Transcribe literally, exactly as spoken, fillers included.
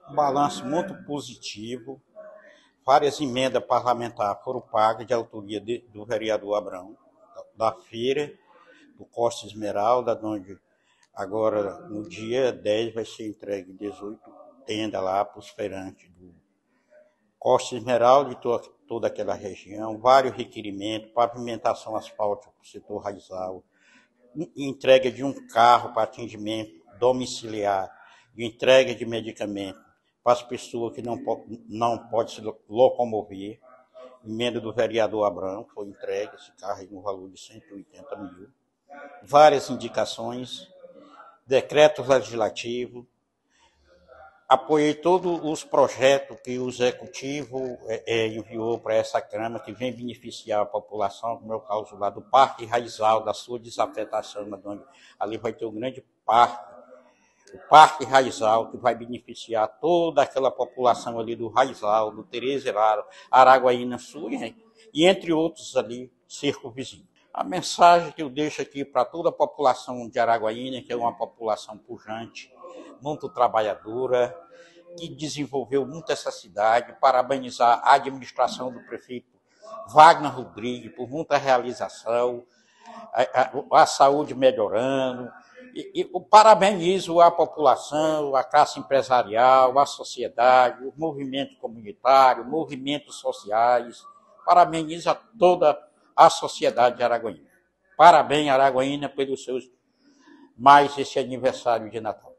Um balanço muito positivo. Várias emendas parlamentares foram pagas de autoria de, do vereador Abrão, da feira do Costa Esmeralda, onde agora no dia dez vai ser entregue dezoito tendas lá para os feirantes do Costa Esmeralda e to, toda aquela região, vários requerimentos, pavimentação asfáltica para o setor raizal, entrega de um carro para atendimento domiciliar, de entrega de medicamentos para as pessoas que não, não podem se locomover. Emenda do vereador Abrão, foi entregue esse carro no valor de cento e oitenta mil. Várias indicações, decretos legislativos. Apoiei todos os projetos que o Executivo é, enviou para essa Câmara, que vem beneficiar a população, como é o caso lá do Parque Raizal, da sua desafetação, onde ali vai ter um grande parque, o Parque Raizal, que vai beneficiar toda aquela população ali do Raizal, do Terezeirado, Araguaína Sul, e entre outros ali, cerco vizinho. A mensagem que eu deixo aqui para toda a população de Araguaína, que é uma população pujante, muito trabalhadora, que desenvolveu muito essa cidade, parabenizar a administração do prefeito Wagner Rodrigues por muita realização, a, a, a saúde melhorando, e, e parabenizo a população, a classe empresarial, a sociedade, o movimento comunitário, movimentos sociais, parabenizo a toda a sociedade de Araguaína. Parabéns, Araguaína, pelos seus mais esse aniversário de Natal.